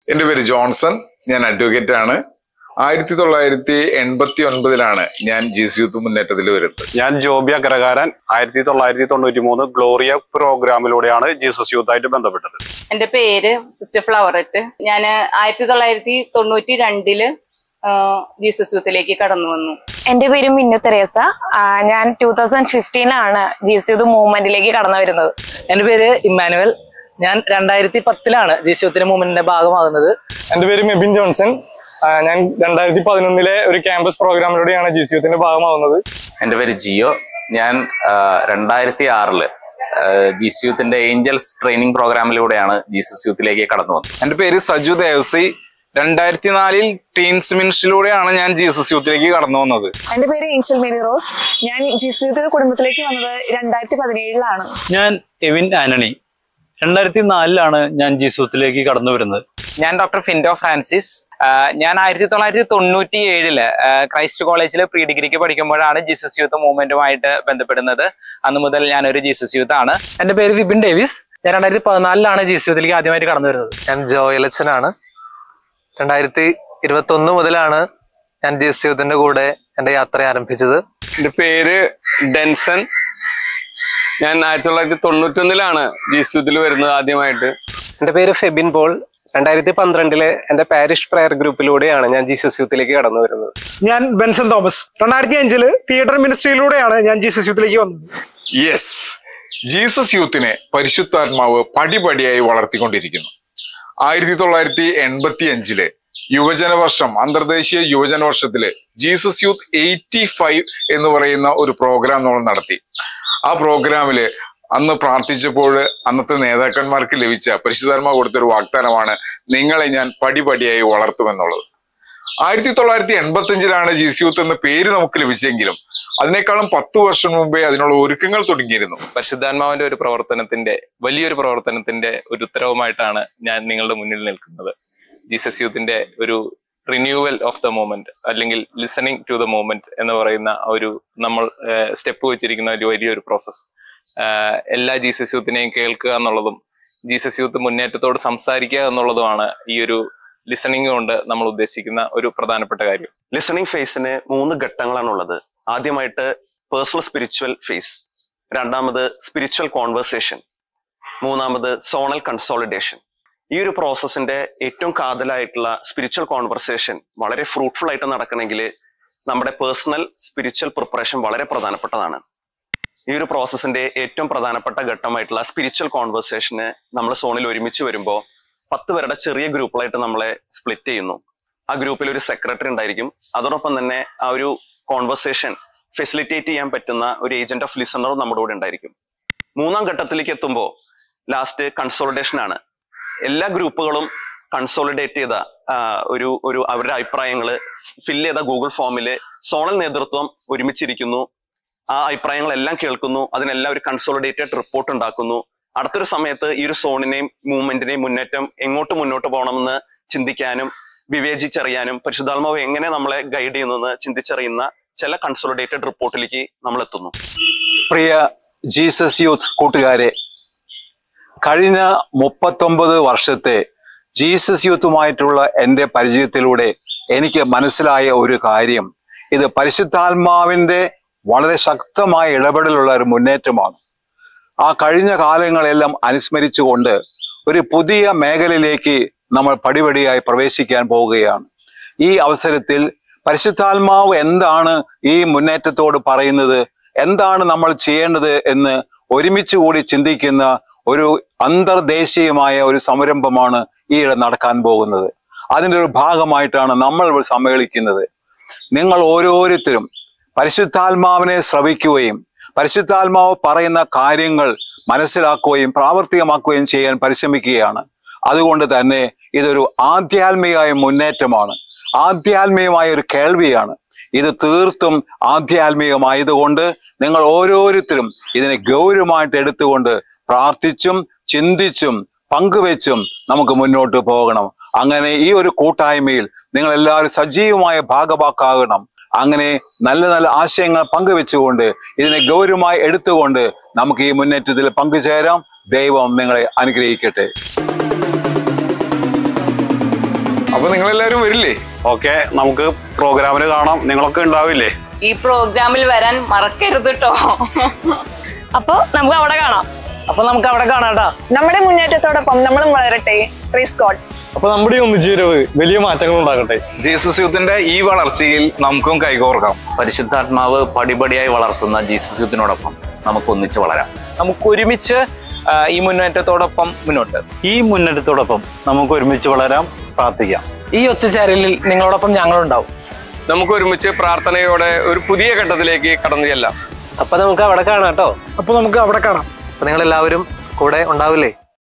എൻ്റെ പേര് ജോൺസൺ. ഞാൻ അഡ്വക്കേറ്റ് ആണ്. 1989 ഞാൻ ജീസ് യൂത്ത് മുന്നേറ്റത്തിൽ വരുന്നത്. ഞാൻ ജോബി അഗ്രകാരൻ. 1993 ഗ്ലോറിയ പ്രോഗ്രാമിലൂടെയാണ് ജീസസ് യൂത്ത് ആയിട്ട് ബന്ധപ്പെട്ടത്. എന്റെ പേര് സിസ്റ്റർ ഫ്ലവററ്റ്. ഞാൻ 1992 ജീസസ് യൂത്തിലേക്ക് കടന്നു വന്നു. എന്റെ പേര് മിന്നു തെരേസ. ഞാൻ 2015 ജീസസ് യൂത്ത് മൂവ്മെന്റിലേക്ക് കടന്നു വരുന്നത്. എന്റെ പേര് ഇമ്മാനുവൽ. ഞാൻ 2010 ജീസസ് യൂത്തിന്റെ മൂവ്മെന്റിന്റെ ഭാഗമാകുന്നത്. എന്റെ പേര് മെബിൻ ജോൺസൺ. ഞാൻ 2011 ഒരു ക്യാമ്പസ് പ്രോഗ്രാമിലൂടെയാണ് ജീസസ് യൂത്തിന്റെ ഭാഗമാകുന്നത്. എന്റെ പേര് ജിയോ. ഞാൻ 2006 ജീസസ് യൂത്തിന്റെ ഏഞ്ചൽസ് ട്രെയിനിങ് പ്രോഗ്രാമിലൂടെയാണ് ജീസസ് യൂത്തിലേക്ക് കടന്നു വന്നത്. എന്റെ പേര് സജു ദേവസി. 2004 ടീൻസ് മിനിസ്ട്രിയിലൂടെയാണ് ഞാൻ ജീസസ് യൂത്തിലേക്ക് കടന്നു വന്നത്. എന്റെ പേര് ഏഞ്ചൽ മേരി റോസ്. ഞാൻ ജീസസ് യൂത്ത് കുടുംബത്തിലേക്ക് വന്നത് 2017 ഞാൻ എവിൻ ആന്റണി. 2004 ഞാൻ ജീസസ് യൂത്തിലേക്ക് കടന്നു വരുന്നത്. ഞാൻ ഡോക്ടർ ഫിൻഡോ ഫ്രാൻസിസ്. ഞാൻ 1997 ക്രൈസ്റ്റ് കോളേജിൽ പ്രീ ഡിഗ്രിക്ക് പഠിക്കുമ്പോഴാണ് ജീസസ് യൂത്ത് മൂവ്മെന്റുമായിട്ട് ബന്ധപ്പെടുന്നത്. അന്ന് മുതൽ ഞാനൊരു ജീസസ് യൂത്ത് ആണ്. എന്റെ പേര് വിപിൻ ഡേവിസ്. ഞാൻ 2014 ജീസസ് യൂത്തിലേക്ക് ആദ്യമായിട്ട് കടന്നു വരുന്നത്. ഞാൻ ജോയലച്ചനാണ്. 2021 മുതലാണ് ഞാൻ ജീസസ് യൂത്തിന്റെ കൂടെ എന്റെ യാത്ര ആരംഭിച്ചത്. എന്റെ പേര് ഡെൻസൺ. ഞാൻ 1991 ജീസസ് യൂത്തിൽ വരുന്നത് ആദ്യമായിട്ട്. എന്റെ പേര് ഫെബിൻ പോൾ. 2012 എന്റെ പാരിഷ് പ്രയർ ഗ്രൂപ്പിലൂടെയാണ് ഞാൻ ജീസസ് യൂത്തിലേക്ക് കടന്നു വരുന്നത്. ഞാൻ ബെൻസൺ തോമസ്. 2005 തിയേറ്റർ മിനിസ്ട്രിയിലൂടെയാണ് ഞാൻ ജീസസ് യൂത്തിലേക്ക് വന്നത്. യെസ്, ജീസസ് യൂത്തിനെ പരിശുദ്ധാത്മാവ് പടിപടിയായി വളർത്തിക്കൊണ്ടിരിക്കുന്നു. 1985 യുവജന വർഷം, അന്തർദേശീയ യുവജന വർഷത്തില് ജീസസ് യൂത്ത് 85 എന്ന് പറയുന്ന ഒരു പ്രോഗ്രാം നമ്മൾ നടത്തി. ആ പ്രോഗ്രാമില് അന്ന് പ്രാർത്ഥിച്ചപ്പോൾ അന്നത്തെ നേതാക്കന്മാർക്ക് ലഭിച്ച പരിശുദ്ധാത്മാവ് കൊടുത്തൊരു വാഗ്ദാനമാണ് നിങ്ങളെ ഞാൻ പടിപടിയായി വളർത്തുമെന്നുള്ളത്. 1985 ജീസസ് യൂത്ത് എന്ന പേര് നമുക്ക് ലഭിച്ചെങ്കിലും അതിനേക്കാളും 10 വർഷം മുമ്പേ അതിനുള്ള ഒരുക്കങ്ങൾ തുടങ്ങിയിരുന്നു. പരിശുദ്ധാത്മാവിന്റെ ഒരു പ്രവർത്തനത്തിന്റെ, വലിയൊരു പ്രവർത്തനത്തിന്റെ ഒരു ഉത്തരവുമായിട്ടാണ് ഞാൻ നിങ്ങളുടെ മുന്നിൽ നിൽക്കുന്നത്. ജീസസ് യൂത്തിന്റെ ഒരു റിന്യൂവൽ ഓഫ് ദ മൂവ്മെന്റ്, അല്ലെങ്കിൽ ലിസണിങ് ടു ദ മൂവ്മെന്റ് എന്ന് പറയുന്ന ഒരു നമ്മൾ സ്റ്റെപ്പ് വെച്ചിരിക്കുന്ന ഒരു വലിയൊരു പ്രോസസ്. എല്ലാ ജീസസ് യൂത്തിനെയും കേൾക്കുക എന്നുള്ളതും ജീസസ് യൂത്ത് മുന്നേറ്റത്തോട് സംസാരിക്കുക എന്നുള്ളതുമാണ് ഈ ഒരു ലിസണിങ് കൊണ്ട് നമ്മൾ ഉദ്ദേശിക്കുന്ന ഒരു പ്രധാനപ്പെട്ട കാര്യം. ലിസണിങ് ഫേസിന് 3 ഘട്ടങ്ങളാണുള്ളത്. ആദ്യമായിട്ട് പേഴ്സണൽ സ്പിരിച്വൽ ഫേസ്, രണ്ടാമത് സ്പിരിച്വൽ കോൺവെർസേഷൻ, മൂന്നാമത് സോണൽ കൺസോളിഡേഷൻ. ഈ ഒരു പ്രോസസ്സിന്റെ ഏറ്റവും കാതലായിട്ടുള്ള സ്പിരിച്വൽ കോൺവെർസേഷൻ വളരെ ഫ്രൂട്ട്ഫുൾ ആയിട്ട് നടക്കണമെങ്കിൽ നമ്മുടെ പേഴ്സണൽ സ്പിരിച്വൽ പ്രിപ്പറേഷൻ വളരെ പ്രധാനപ്പെട്ടതാണ്. ഈ ഒരു പ്രോസസ്സിന്റെ ഏറ്റവും പ്രധാനപ്പെട്ട ഘട്ടമായിട്ടുള്ള സ്പിരിച്വൽ കോൺവെർസേഷന് നമ്മൾ സോണിൽ ഒരുമിച്ച് വരുമ്പോൾ 10 പേരുടെ ചെറിയ ഗ്രൂപ്പുകളായിട്ട് നമ്മളെ സ്പ്ലിറ്റ് ചെയ്യുന്നു. ആ ഗ്രൂപ്പിൽ ഒരു സെക്രട്ടറി ഉണ്ടായിരിക്കും. അതോടൊപ്പം തന്നെ ആ ഒരു കോൺവെർസേഷൻ ഫെസിലിറ്റേറ്റ് ചെയ്യാൻ പറ്റുന്ന ഒരു ഏജന്റ് ഓഫ് ലിസണറും നമ്മുടെ കൂടെ ഉണ്ടായിരിക്കും. 3-ാം ഘട്ടത്തിലേക്ക് എത്തുമ്പോൾ ലാസ്റ്റ് കൺസോളിഡേഷൻ ആണ്. എല്ലാ ഗ്രൂപ്പുകളും കൺസോളിഡേറ്റ് ചെയ്ത ഒരു അവരുടെ അഭിപ്രായങ്ങൾ ഫില്ല് ചെയ്ത ഗൂഗിൾ ഫോമിൽ സോണൽ നേതൃത്വം ഒരുമിച്ചിരിക്കുന്നു. ആ അഭിപ്രായങ്ങളെല്ലാം കേൾക്കുന്നു. അതിനെല്ലാം ഒരു കൺസോളിഡേറ്റഡ് റിപ്പോർട്ട് ഉണ്ടാക്കുന്നു. അടുത്തൊരു സമയത്ത് ഈ ഒരു സോണിനെയും മൂവ്മെന്റിനെയും മുന്നേറ്റം എങ്ങോട്ട് മുന്നോട്ട് പോകണമെന്ന് ചിന്തിക്കാനും വിവേചിച്ചറിയാനും പരിശുദ്ധാത്മാവ് എങ്ങനെ നമ്മളെ ഗൈഡ് ചെയ്യുന്നതെന്ന് ചിന്തിച്ചറിയുന്ന ചില കൺസോളിഡേറ്റഡ് റിപ്പോർട്ടിലേക്ക് നമ്മൾ എത്തുന്നു. പ്രിയ ജീസസ് യൂത്ത് കൂട്ടുകാരെ, കഴിഞ്ഞ 39 വർഷത്തെ ജീസസ് യൂത്തുമായിട്ടുള്ള എൻ്റെ പരിചയത്തിലൂടെ എനിക്ക് മനസ്സിലായ ഒരു കാര്യം, ഇത് പരിശുദ്ധാത്മാവിന്റെ വളരെ ശക്തമായ ഇടപെടലുള്ള ഒരു മുന്നേറ്റമാണ്. ആ കഴിഞ്ഞ കാലങ്ങളെല്ലാം അനുസ്മരിച്ചുകൊണ്ട് ഒരു പുതിയ മേഖലയിലേക്ക് നമ്മൾ പടിപടിയായി പ്രവേശിക്കാൻ പോവുകയാണ്. ഈ അവസരത്തിൽ പരിശുദ്ധാത്മാവ് എന്താണ് ഈ മുന്നേറ്റത്തോട് പറയുന്നത്, എന്താണ് നമ്മൾ ചെയ്യേണ്ടത് എന്ന് ഒരുമിച്ച് കൂടി ചിന്തിക്കുന്ന ഒരു അന്തർദേശീയമായ ഒരു സംരംഭമാണ് ഈയിടെ നടക്കാൻ പോകുന്നത്. അതിൻ്റെ ഒരു ഭാഗമായിട്ടാണ് നമ്മൾ സമ്മേളിക്കുന്നത്. നിങ്ങൾ ഓരോരുത്തരും പരിശുദ്ധാത്മാവിനെ ശ്രവിക്കുകയും പരിശുദ്ധാത്മാവ് പറയുന്ന കാര്യങ്ങൾ മനസ്സിലാക്കുകയും പ്രാവർത്തികമാക്കുകയും ചെയ്യാൻ പരിശ്രമിക്കുകയാണ്. അതുകൊണ്ട് തന്നെ ഇതൊരു ആധ്യാത്മികമായ മുന്നേറ്റമാണ്, ആധ്യാത്മികമായ ഒരു കേൾവിയാണ്. ഇത് തീർത്തും ആധ്യാത്മികമായതുകൊണ്ട് നിങ്ങൾ ഓരോരുത്തരും ഇതിനെ ഗൗരവമായിട്ട് എടുത്തുകൊണ്ട് പ്രാർത്ഥിച്ചും ചിന്തിച്ചും പങ്കുവെച്ചും നമുക്ക് മുന്നോട്ട് പോകണം. അങ്ങനെ ഈ ഒരു കൂട്ടായ്മയിൽ നിങ്ങൾ എല്ലാവരും സജീവമായ ഭാഗഭാക്കാകണം. അങ്ങനെ നല്ല നല്ല ആശയങ്ങൾ പങ്കുവെച്ചുകൊണ്ട് ഇതിനെ ഗൗരവമായി എടുത്തുകൊണ്ട് നമുക്ക് ഈ മുന്നേറ്റത്തിൽ പങ്കുചേരാം. ദൈവം നിങ്ങളെ അനുഗ്രഹിക്കട്ടെ. അപ്പൊ നിങ്ങളെല്ലാരും വരില്ലേ? ഓക്കെ, നമുക്ക് പ്രോഗ്രാമിന് കാണാം. നിങ്ങളൊക്കെ ഉണ്ടാവില്ലേ? ഈ പ്രോഗ്രാമിൽ വരാൻ മറക്കരുത് കേട്ടോ. അപ്പൊ നമുക്ക് അവിടെ കാണാം. അപ്പൊ നമുക്ക് അവിടെ കാണാട്ടാ. നമ്മുടെ മുന്നേറ്റത്തോടൊപ്പം നമ്മളും വളരട്ടെ. Praise God. അപ്പൊ നമ്മുടെ ഈ ഒന്നിച്ചുവരവ് വലിയ മാറ്റങ്ങൾ ഉണ്ടാകട്ടെ. ജീസസ് യൂത്തിന്റെ ഈ വളർച്ചയിൽ നമുക്കും കൈകോർക്കാം. പരിശുദ്ധാത്മാവ് പടിപടിയായി വളർത്തുന്ന ജീസസ് യൂത്തിനോടൊപ്പം നമുക്ക് ഒന്നിച്ച് വളരാം. നമുക്ക് ഒരുമിച്ച് ഈ മുന്നേറ്റത്തോടൊപ്പം മുന്നോട്ട്. ഈ മുന്നേറ്റത്തോടൊപ്പം നമുക്ക് ഒരുമിച്ച് വളരാം, പ്രാർത്ഥിക്കാം. ഈ ഒത്തുചേരലിൽ നിങ്ങളോടൊപ്പം ഞങ്ങളുണ്ടാവും. നമുക്ക് ഒരുമിച്ച് പ്രാർത്ഥനയോടെ ഒരു പുതിയ ഘട്ടത്തിലേക്ക് കടന്നു ചെല്ലാം. അപ്പൊ നമുക്ക് അവിടെ കാണാം കേട്ടോ. അപ്പൊ നമുക്ക് അവിടെ കാണാം. അപ്പൊ നിങ്ങൾ എല്ലാവരും കൂടെ ഉണ്ടാവില്ലേ?